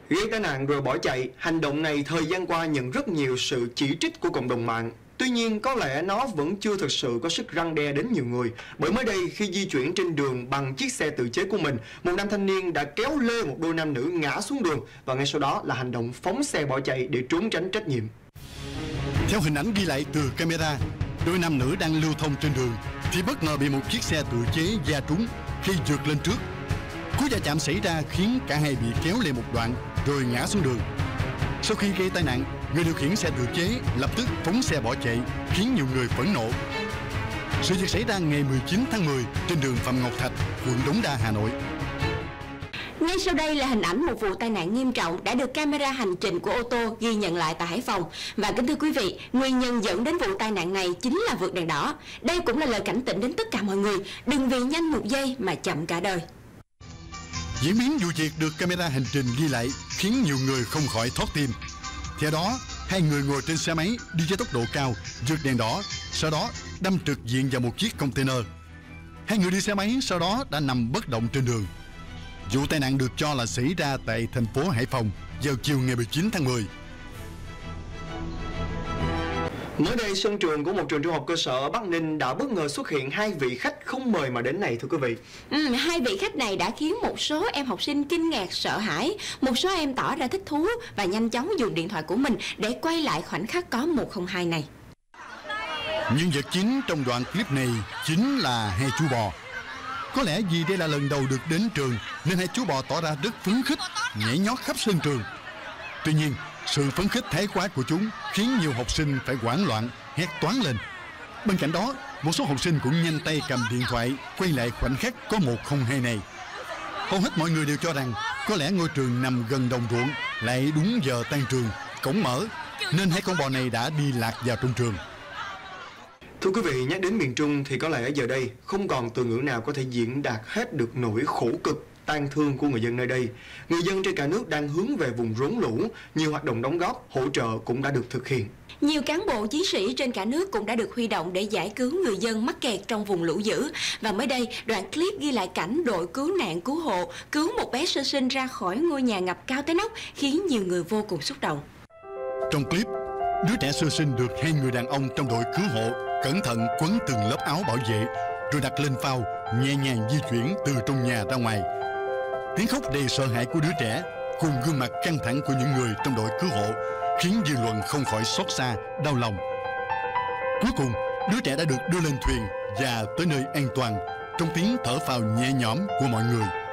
Gây tai nạn rồi bỏ chạy, hành động này thời gian qua nhận rất nhiều sự chỉ trích của cộng đồng mạng. Tuy nhiên, có lẽ nó vẫn chưa thực sự có sức răn đe đến nhiều người. Bởi mới đây, khi di chuyển trên đường bằng chiếc xe tự chế của mình, một nam thanh niên đã kéo lê một đôi nam nữ ngã xuống đường và ngay sau đó là hành động phóng xe bỏ chạy để trốn tránh trách nhiệm. Theo hình ảnh ghi lại từ camera, đôi nam nữ đang lưu thông trên đường thì bất ngờ bị một chiếc xe tự chế va trúng khi vượt lên trước. Cú va chạm xảy ra khiến cả hai bị kéo lên một đoạn rồi ngã xuống đường. Sau khi gây tai nạn, người điều khiển xe tự chế lập tức phóng xe bỏ chạy, khiến nhiều người phẫn nộ. Sự việc xảy ra ngày 19 tháng 10 trên đường Phạm Ngọc Thạch, quận Đống Đa, Hà Nội. Ngay sau đây là hình ảnh một vụ tai nạn nghiêm trọng đã được camera hành trình của ô tô ghi nhận lại tại Hải Phòng. Và kính thưa quý vị, nguyên nhân dẫn đến vụ tai nạn này chính là vượt đèn đỏ. Đây cũng là lời cảnh tỉnh đến tất cả mọi người, đừng vì nhanh một giây mà chậm cả đời. Diễn biến vụ việc được camera hành trình ghi lại khiến nhiều người không khỏi thót tim. Theo đó, hai người ngồi trên xe máy đi với tốc độ cao, vượt đèn đỏ, sau đó đâm trực diện vào một chiếc container. Hai người đi xe máy sau đó đã nằm bất động trên đường. Vụ tai nạn được cho là xảy ra tại thành phố Hải Phòng vào chiều ngày 19 tháng 10. Mới đây, sân trường của một trường trung học cơ sở ở Bắc Ninh đã bất ngờ xuất hiện hai vị khách không mời mà đến này, thưa quý vị. Hai vị khách này đã khiến một số em học sinh kinh ngạc, sợ hãi. Một số em tỏ ra thích thú và nhanh chóng dùng điện thoại của mình để quay lại khoảnh khắc có 102 này. Nhân vật chính trong đoạn clip này chính là hai chú bò. Có lẽ vì đây là lần đầu được đến trường nên hai chú bò tỏ ra rất phấn khích, nhảy nhót khắp sân trường. Tuy nhiên, sự phấn khích thái quá của chúng khiến nhiều học sinh phải hoảng loạn, hét toáng lên. Bên cạnh đó, một số học sinh cũng nhanh tay cầm điện thoại quay lại khoảnh khắc có 102 này. Hầu hết mọi người đều cho rằng có lẽ ngôi trường nằm gần đồng ruộng, lại đúng giờ tan trường, cổng mở, nên hai con bò này đã đi lạc vào trong trường. Thưa quý vị, nhắc đến miền Trung thì có lẽ giờ đây không còn từ ngữ nào có thể diễn đạt hết được nỗi khổ cực, tang thương của người dân nơi đây. Người dân trên cả nước đang hướng về vùng rốn lũ, nhiều hoạt động đóng góp, hỗ trợ cũng đã được thực hiện. Nhiều cán bộ chiến sĩ trên cả nước cũng đã được huy động để giải cứu người dân mắc kẹt trong vùng lũ dữ. Và mới đây, đoạn clip ghi lại cảnh đội cứu nạn cứu hộ cứu một bé sơ sinh ra khỏi ngôi nhà ngập cao tới nóc khiến nhiều người vô cùng xúc động. Trong clip, đứa trẻ sơ sinh được hai người đàn ông trong đội cứu hộ cẩn thận quấn từng lớp áo bảo vệ rồi đặt lên phao, nhẹ nhàng di chuyển từ trong nhà ra ngoài. Tiếng khóc đầy sợ hãi của đứa trẻ cùng gương mặt căng thẳng của những người trong đội cứu hộ khiến dư luận không khỏi xót xa, đau lòng. Cuối cùng, đứa trẻ đã được đưa lên thuyền và tới nơi an toàn trong tiếng thở phào nhẹ nhõm của mọi người.